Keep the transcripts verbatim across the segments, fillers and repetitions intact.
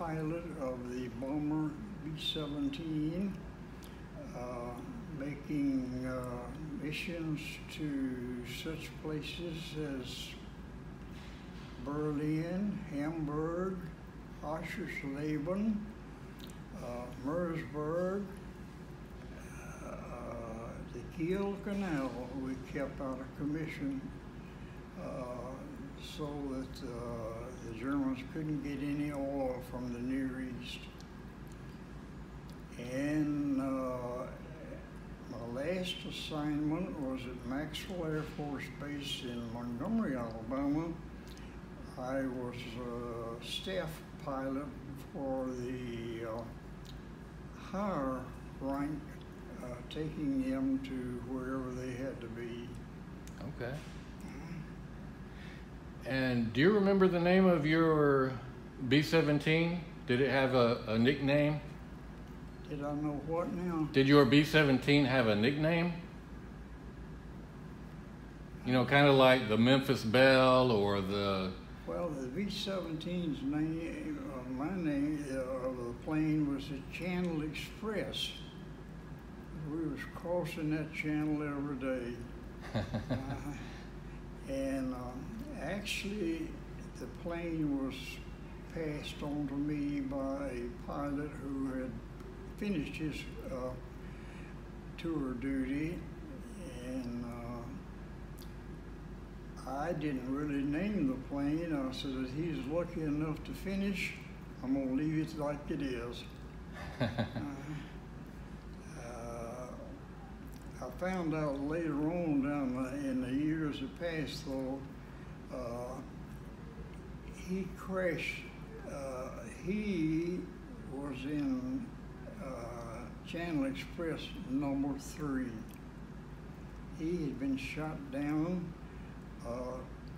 pilot of the bomber B seventeen, uh, making uh, missions to such places as Berlin, Hamburg, Oschersleben, uh, Mersburg, uh, the Kiel Canal we kept out of commission uh, so that uh, the Germans couldn't get any oil from the Near East. And uh, my last assignment was at Maxwell Air Force Base in Montgomery, Alabama. I was a staff pilot for the uh, higher rank, uh, taking them to wherever they had to be. Okay. And do you remember the name of your B seventeen? Did it have a, a nickname? Did I know what now? Did your B seventeen have a nickname? You know, kind of like the Memphis Belle or the... Well, the B seventeen's name, uh, my name uh, of the plane was the Channel Express. We was crossing that channel every day. uh, and um, actually, the plane was passed on to me by a pilot who had finished his uh, tour duty, and uh, I didn't really name the plane. I said that he's lucky enough to finish, I'm gonna leave it like it is. uh, uh, I found out later on down the, in the years that passed though, uh, he crashed, uh, he was in Uh, Channel Express number three. He had been shot down uh,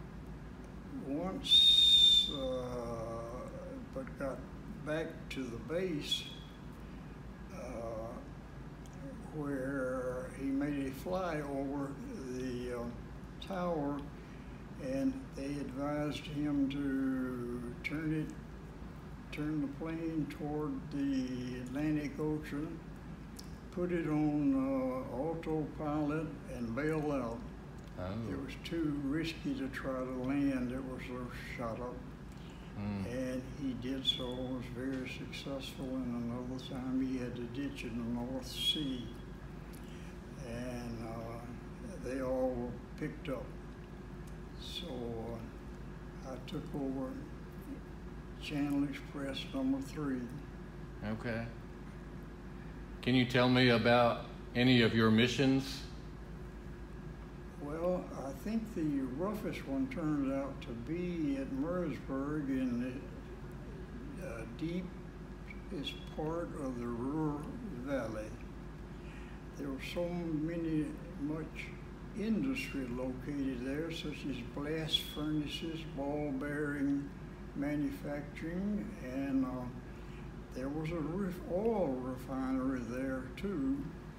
once, uh, but got back to the base uh, where he made a fly over the uh, tower, and they advised him to turn it turn the plane toward the Atlantic Ocean, put it on uh, autopilot, and bail out. Oh. It was too risky to try to land. It was so shot up. Mm. And he did so, was very successful, and another time he had to ditch in the North Sea. And uh, they all were picked up. So uh, I took over Channel Express number three. Okay. Can you tell me about any of your missions? Well, I think the roughest one turned out to be at Mersburg in the uh, deepest part of the Ruhr Valley. There were so many, much industry located there, such as blast furnaces, ball bearing manufacturing, and uh, there was a ref oil refinery there too.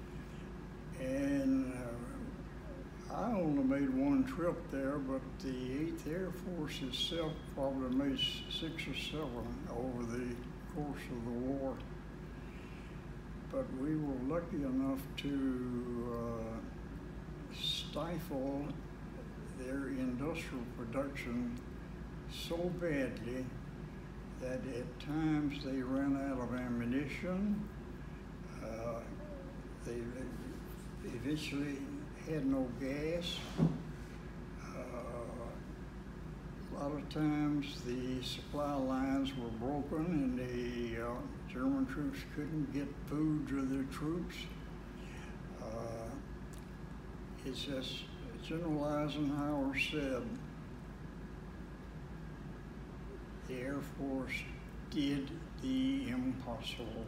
And uh, I only made one trip there, but the eighth Air Force itself probably made six or seven over the course of the war. But we were lucky enough to uh, stifle their industrial production so badly that at times they ran out of ammunition. Uh, they, they eventually had no gas. Uh, a lot of times the supply lines were broken and the uh, German troops couldn't get food to their troops. Uh, it's as General Eisenhower said, the Air Force did the impossible,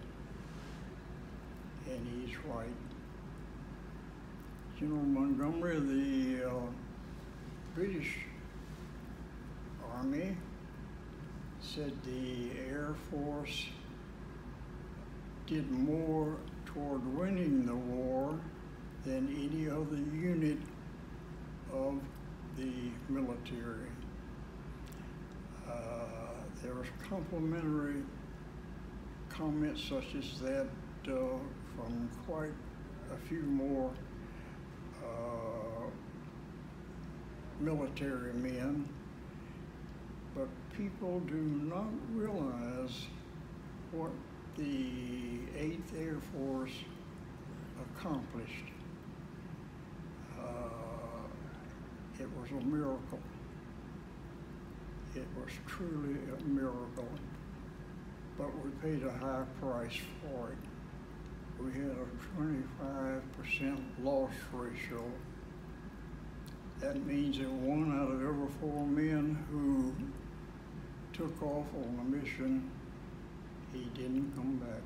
and he's right. General Montgomery, the uh, British Army, said the Air Force did more toward winning the war than any other unit of the military. Uh, there was complementary comments such as that uh, from quite a few more uh, military men, but people do not realize what the eighth Air Force accomplished. Uh, it was a miracle. It was truly a miracle, but we paid a high price for it. We had a twenty-five percent loss ratio. That means that one out of every four men who took off on a mission, he didn't come back.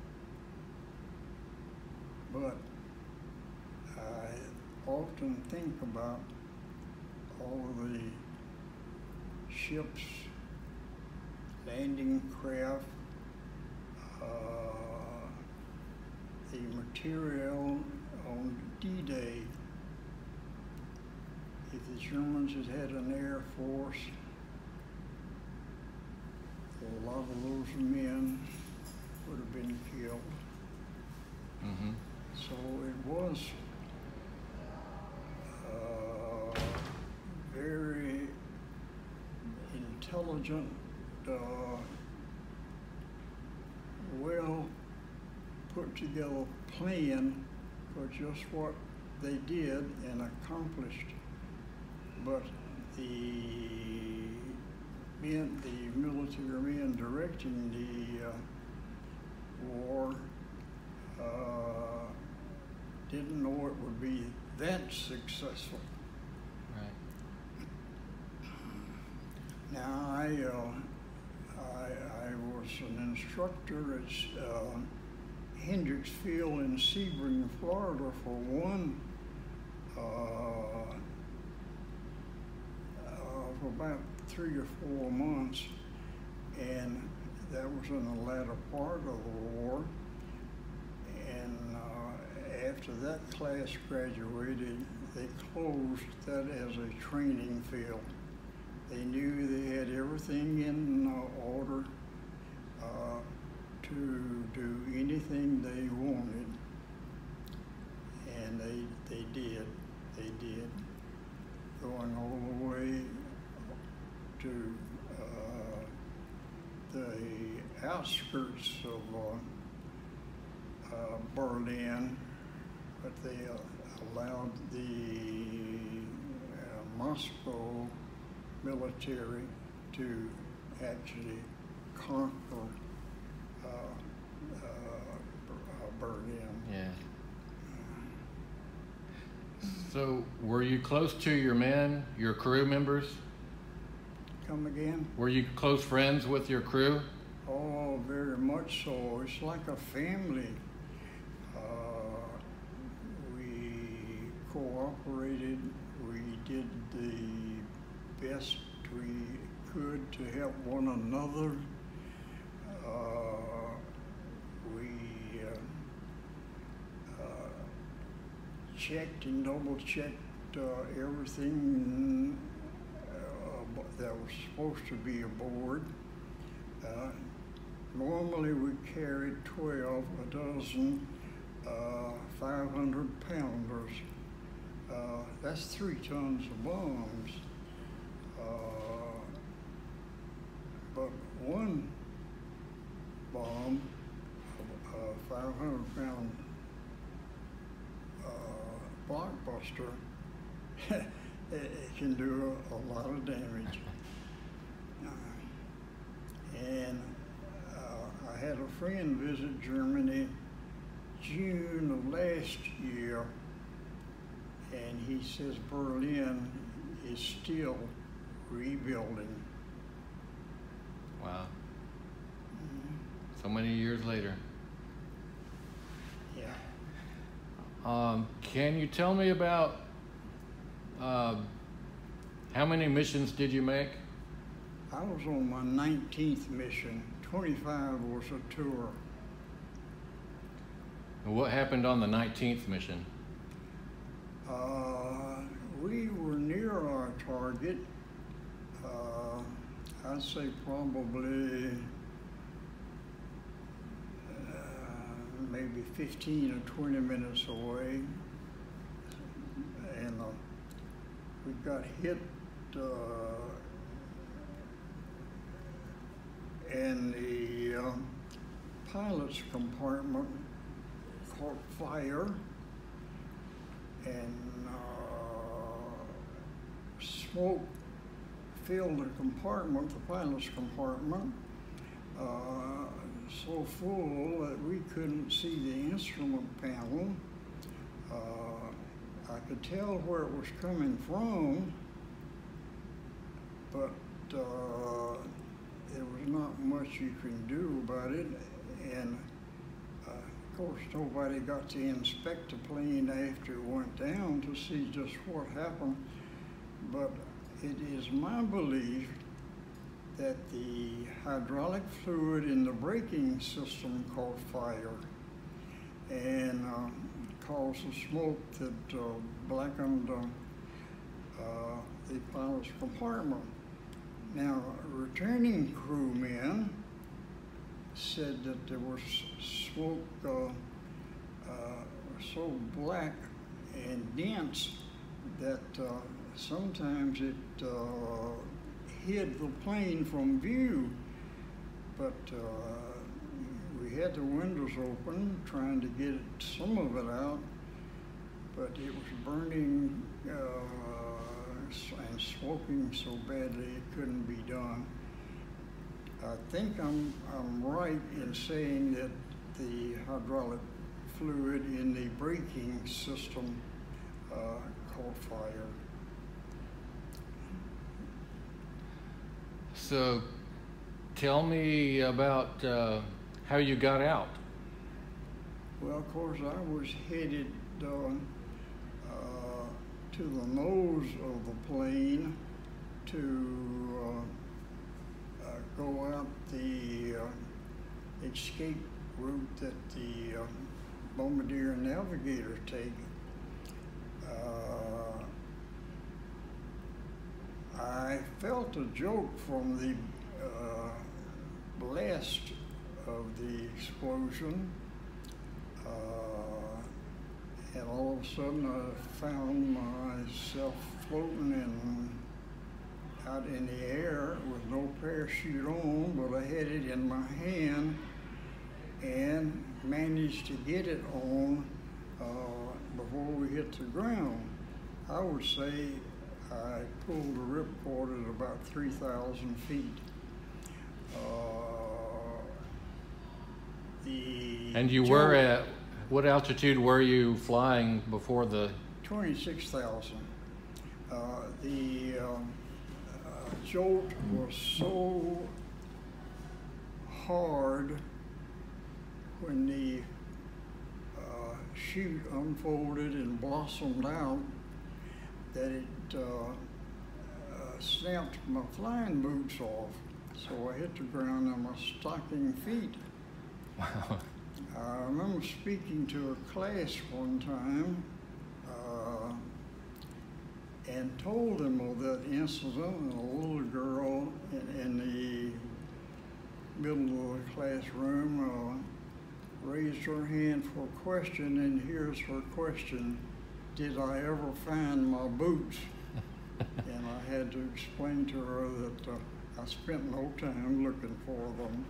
But I often think about all of the ships, landing craft, uh, the material on D-Day. If the Germans had had an air force, a lot of those men would have been killed. Mm-hmm. So it was uh, very intelligent, uh, well put together plan for just what they did and accomplished. But the men, the military men directing the uh, war uh, didn't know it would be that successful. Right. Now, I, uh, I, I was an instructor at uh, Hendricks Field in Sebring, Florida for one, uh, uh, for about three or four months, and that was in the latter part of the war. And uh, after that class graduated, they closed that as a training field. They knew they had everything in uh, order uh, to do anything they wanted, and they they did. They did, going all the way to uh, the outskirts of uh, uh, Berlin, but they uh, allowed the uh, Moscow military to actually conquer uh, uh, Berlin. Yeah. So, were you close to your men, your crew members? Come again? Were you close friends with your crew? Oh, very much so. It's like a family. Uh, we cooperated. We did the best we could to help one another. Uh, we uh, uh, checked and double checked uh, everything uh, that was supposed to be aboard. Uh, normally we carried twelve, a dozen, uh, five hundred pounders. Uh, that's three tons of bombs. Uh, but one bomb, a five hundred pound uh, blockbuster, it, it can do a, a lot of damage. Uh, and uh, I had a friend visit Germany June of last year, and he says Berlin is still rebuilding. Wow. So many years later. Yeah. Um, can you tell me about uh, how many missions did you make? I was on my nineteenth mission. twenty-five was a tour. And what happened on the nineteenth mission? Uh, we were near our target. Uh, I'd say probably maybe fifteen or twenty minutes away, and uh, we got hit uh, and the uh, pilot's compartment caught fire, and uh, smoke filled the compartment, the pilot's compartment, uh, so full that we couldn't see the instrument panel. Uh, I could tell where it was coming from, but uh, there was not much you can do about it. And uh, of course, nobody got to inspect the plane after it went down to see just what happened. But it is my belief that the hydraulic fluid in the braking system caught fire and uh, caused the smoke that uh, blackened uh, uh, the pilot's compartment. Now, returning crewmen said that there was smoke uh, uh, so black and dense that uh, sometimes it uh, hid the plane from view, but uh, we had the windows open trying to get some of it out, but it was burning uh, and smoking so badly it couldn't be done. I think I'm, I'm right in saying that the hydraulic fluid in the braking system uh, caught fire. So tell me about uh, how you got out. Well, of course, I was headed uh, uh, to the nose of the plane to uh, uh, go out the uh, escape route that the uh, bombardier navigators take. Uh, I felt a joke from the uh, blast of the explosion, uh, and all of a sudden I found myself floating in, out in the air with no parachute on, but I had it in my hand and managed to get it on uh, before we hit the ground. I would say I pulled the ripcord at about three thousand feet. Uh, the And you were at, what altitude were you flying before the? twenty-six thousand. Uh, the um, uh, jolt was so hard when the uh, chute unfolded and blossomed out that it uh, uh, snapped my flying boots off. So I hit the ground on my stocking feet. Wow. I remember speaking to a class one time uh, and told them of that incident, and a little girl in, in the middle of the classroom uh, raised her hand for a question, and here's her question: did I ever find my boots? And I had to explain to her that uh, I spent no time looking for them.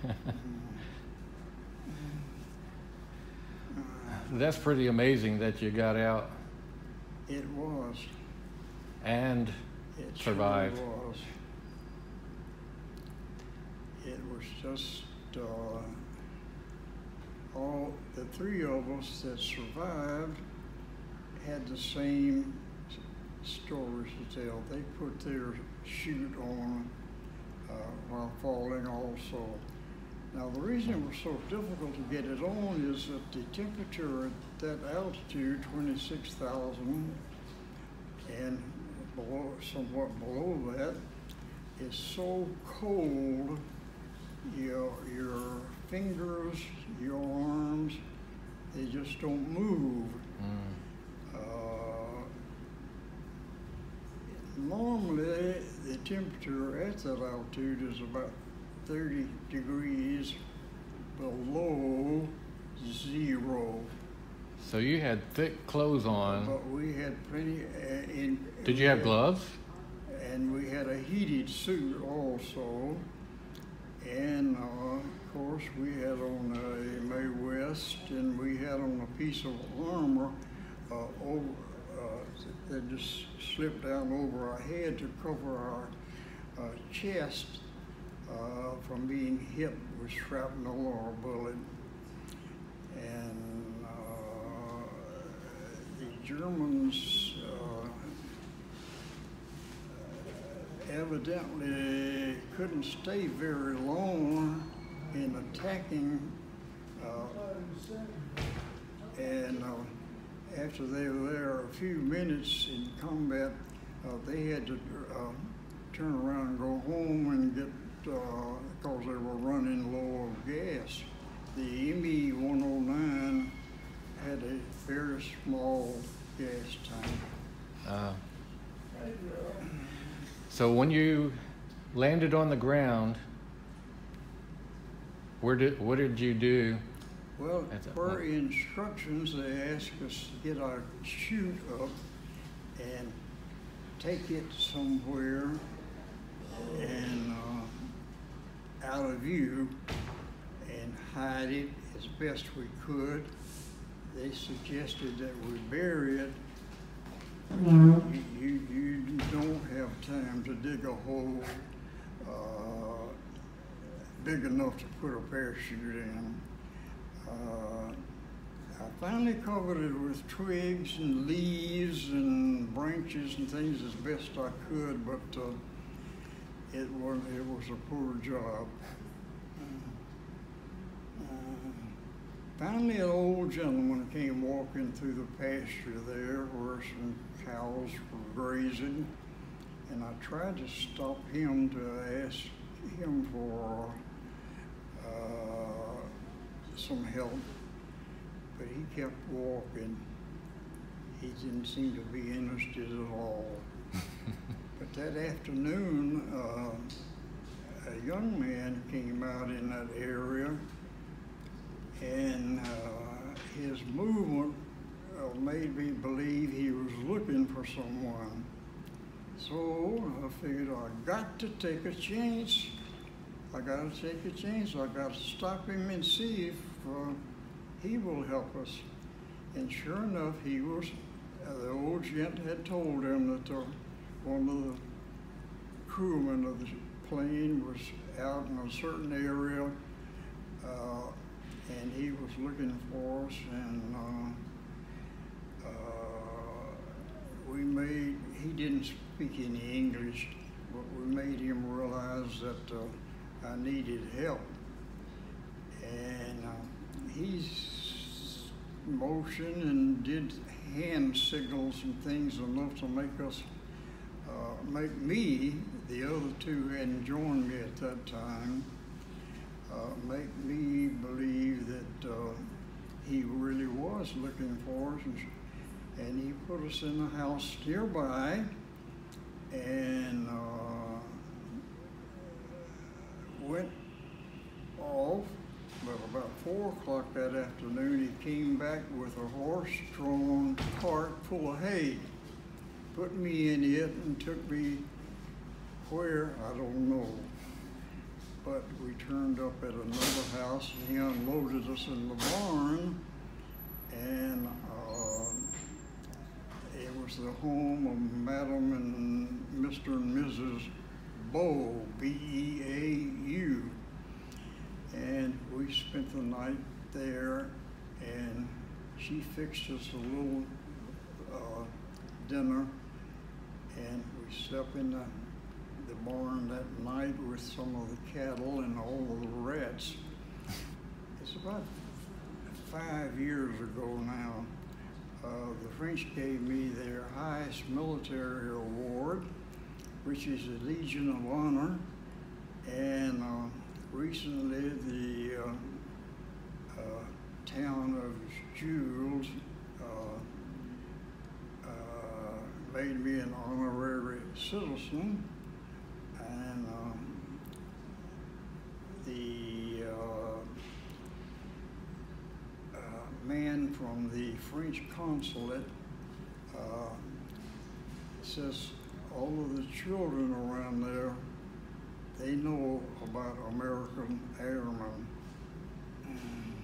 That's pretty amazing that you got out. It was. And it survived. It was. It was just uh, all the three of us that survived had the same stories to tell. They put their chute on uh, while falling also. Now, the reason it was so difficult to get it on is that the temperature at that altitude, twenty-six thousand, and below, somewhat below that, is so cold, your, your fingers, your arms, they just don't move. Mm. Uh, normally, the temperature at that altitude is about thirty degrees below zero. So you had thick clothes on. But we had plenty. Uh, in, Did you have had, gloves? And we had a heated suit also. And uh, of course, we had on a Mae West, and we had on a piece of armor uh, over, uh, that just slipped down over our head to cover our uh, chest uh, from being hit with shrapnel or a bullet. And uh, the Germans uh, evidently couldn't stay very long in attacking, uh, and uh, after they were there a few minutes in combat, uh, they had to uh, turn around and go home and get, uh, because they were running low of gas. The M E one oh nine had a very small gas tank. Uh, so when you landed on the ground, where did what did you do? Well, per instructions, they asked us to get our chute up and take it somewhere and uh, out of view and hide it as best we could. They suggested that we bury it. You, you, you don't have time to dig a hole uh, big enough to put a parachute in. Uh, I finally covered it with twigs and leaves and branches and things as best I could, but uh, it was it was a poor job. Uh, finally, an old gentleman came walking through the pasture there where some cows were grazing, and I tried to stop him to ask him for uh, some help, but he kept walking. He didn't seem to be interested at all. But that afternoon, uh, a young man came out in that area, and uh, his movement uh, made me believe he was looking for someone. So I figured I got to take a chance. I got to take a chance. I got to stop him and see if uh, he will help us. And sure enough, he was. Uh, the old gent had told him that uh, one of the crewmen of the plane was out in a certain area, uh, and he was looking for us. And uh, uh, we made. He didn't speak any English, but we made him realize that. Uh, I needed help, and uh, he motioned and did hand signals and things enough to make us, uh, make me, the other two hadn't joined me at that time, uh, make me believe that uh, he really was looking for us, and, and he put us in a house nearby, and uh, went off, but about four o'clock that afternoon, he came back with a horse-drawn cart full of hay, put me in it, and took me where, I don't know. But we turned up at another house, and he unloaded us in the barn, and uh, it was the home of Madam and Mister and Missus Bow, B E A U, and we spent the night there, and she fixed us a little uh, dinner, and we slept in the, the barn that night with some of the cattle and all of the rats. It's about five years ago now. Uh, the French gave me their highest military award, which is the Legion of Honor, and uh, recently the uh, uh, town of Jules uh, uh, made me an honorary citizen, and um, the uh, uh, from the French consulate. Uh, it says all of the children around there, they know about American airmen. And